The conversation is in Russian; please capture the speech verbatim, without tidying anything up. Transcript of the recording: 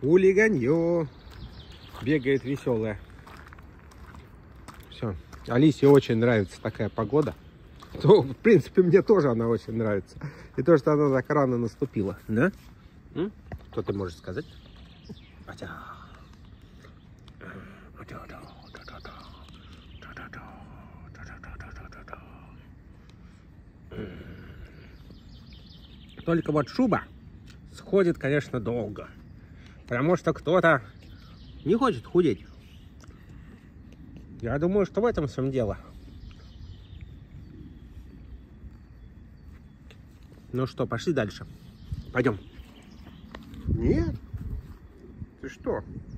Хулиганье. Бегает веселая. Все. Алисе очень нравится такая погода. То, в принципе, мне тоже она очень нравится. И то, что она так рано наступила. Да? М? Что ты можешь сказать? Только вот шуба сходит, конечно, долго. Потому что кто-то не хочет худеть. Я думаю, что в этом всем дело. Ну что, пошли дальше. Пойдем. Нет. Ты что?